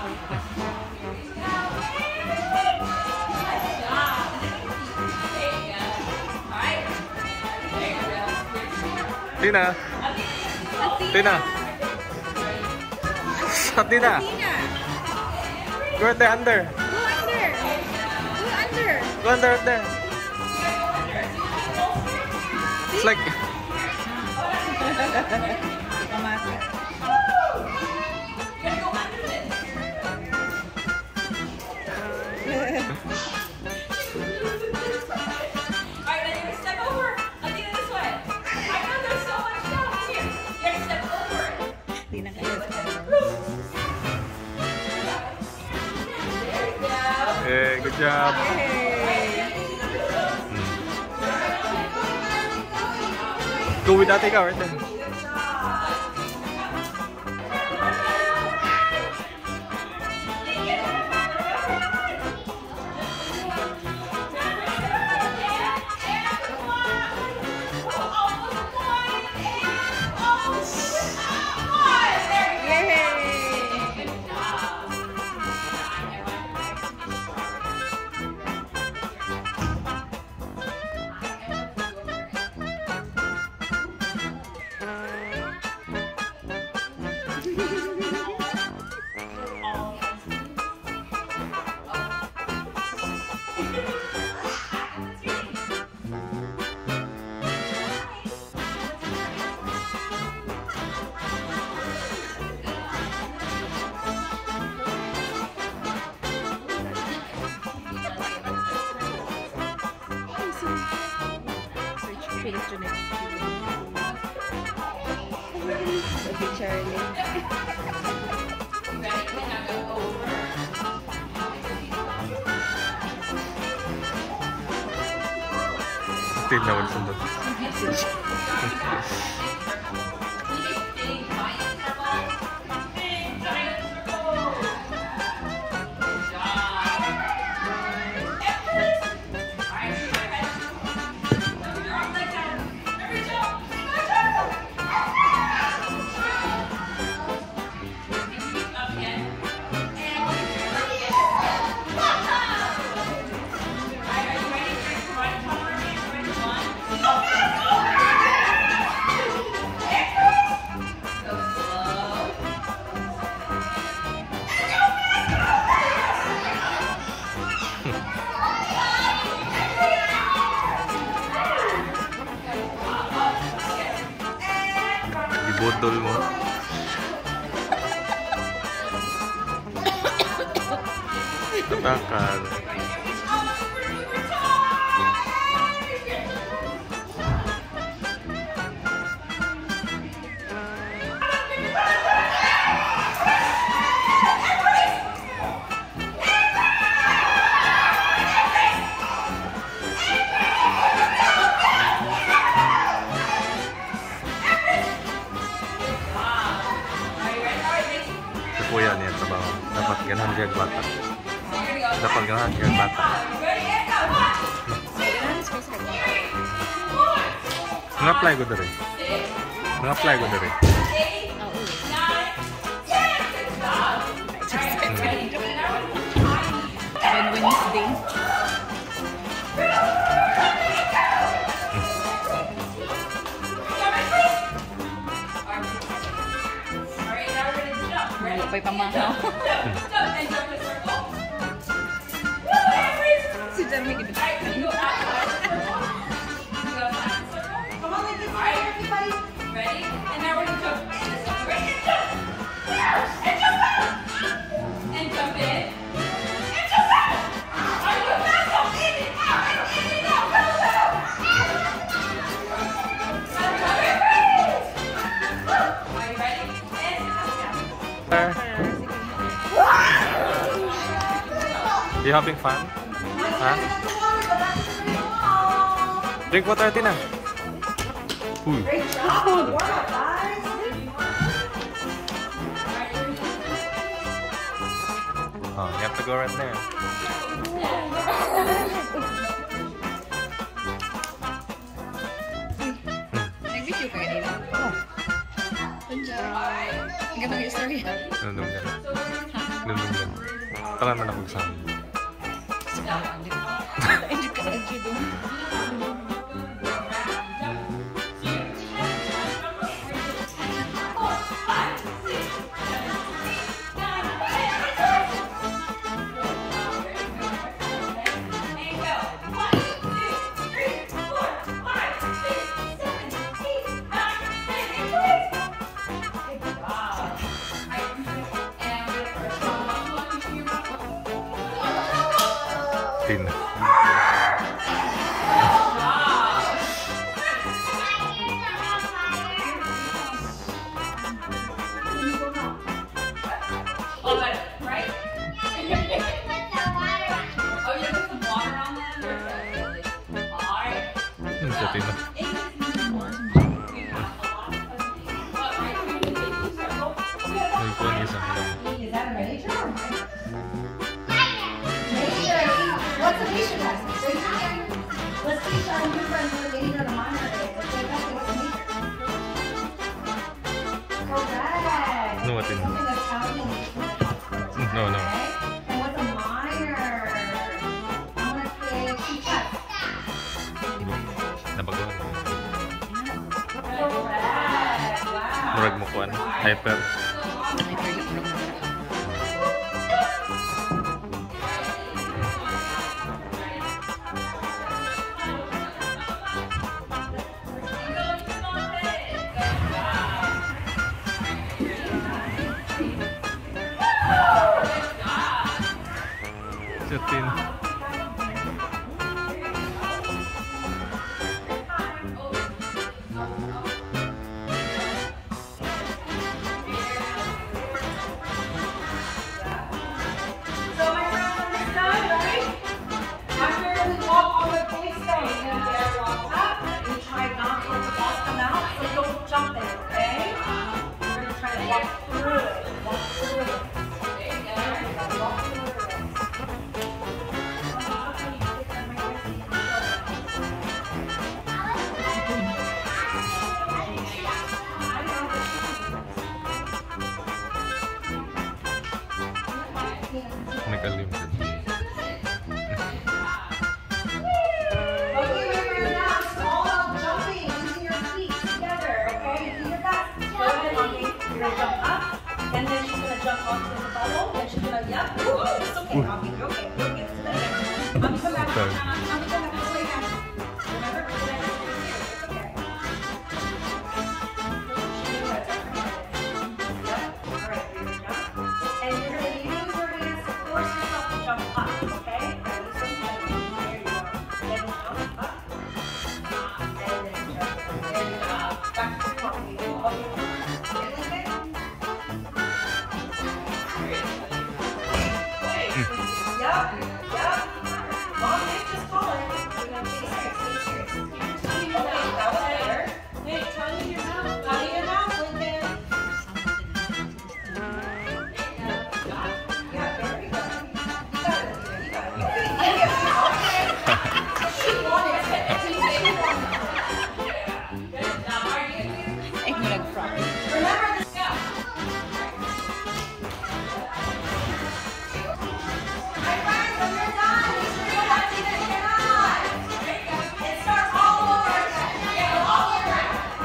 Tina. Tina. Tina. Go there, under. Go under there. It's like... Hey, good job. Go with Ate Ikaw right there. Still no one sundot. Ibodol mo. Takal. Kuya niya trabaho. Dapat ganahan kaya bata. Dapat ganahan kaya bata. Nge-apply ko dari. Nge-apply ko dari. Wednesday. Malapay pamahaw. Si Jeremy gitu. Ready? And now we're going to jump. And jump out! And jump in. And jump out! Are you fast? Go in and out! And in and out! Go, go! Are you ready? And You having fun? Huh? Drink water, Tina. Great job. Good work, guys. Oh, you have to go right there. Nag-video ka kanina? Oo. Good job. Ang ganda ng story. Ano, ganun. Lulungan. Tangan man ako sa amin. Enjoy ka, enjoy doon. Tin. Sa tin. May kuwan isa. Is that a major? Major. What's a major class? Let's teach our new friends what a major and a minor is. Let's say that's what's a major. Correct. No, what in? Something that's happening. No, no. Okay. And what's a minor? I'm gonna say teacher. Nabagawan. Correct. Wow. Murag mo kuwan. Hyper. Sa tin. So my friends understand, right? After we walk on the big stone, you're gonna get walk up. You try not to let the balls come out, so don't jump in, okay? We're gonna try to walk through it. Walk through it. There you go. Walk through it. Nakalimtan. Okay, remember now, it's all about jumping using your feet together, okay? You do your best. Go ahead, mommy. You're gonna jump up, and then she's gonna jump onto the bubble, then she's gonna, yep. Ooh, it's okay, mommy. You're okay. You'll get to that. Mommy, come back. Sorry. Mommy, come back. This way now. Remember, it's okay. It's okay. Yep. All right, you're gonna jump. And you're gonna use your hands to force yourself to jump up, okay? Ready? So, there you go. Then jump up. And then jump. There you go. Back to the mommy. Okay. Yep. Yep. Mom, Nick just calling. We're gonna stay serious. Stay serious. Okay, that was better. Hey, tongue in your mouth. Tongue in your mouth, Lincoln. Yeah, there we go. You got it, Lincoln. You got it. Okay. She wanted it. She wanted it. Ay, mo nag-frog. Remember this. My friends, when you're done, make sure you have to get it on. It starts all over again. Yeah, all over.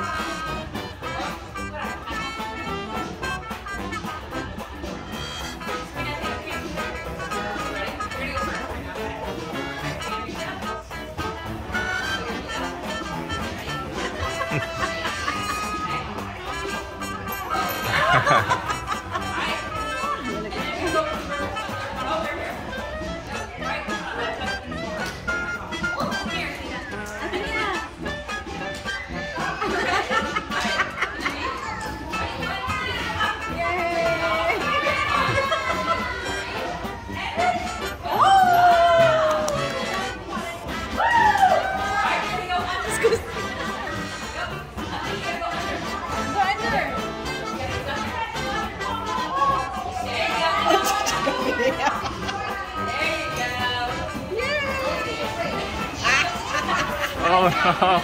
Oh no!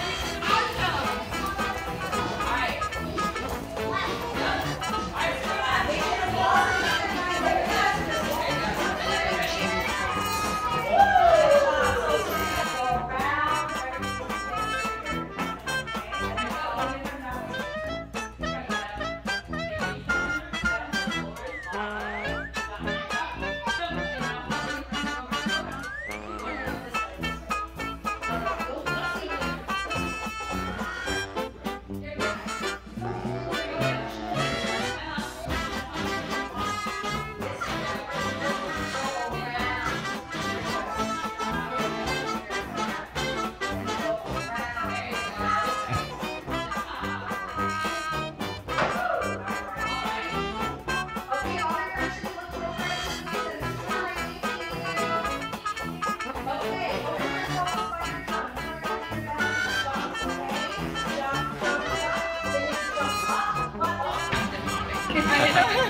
I know.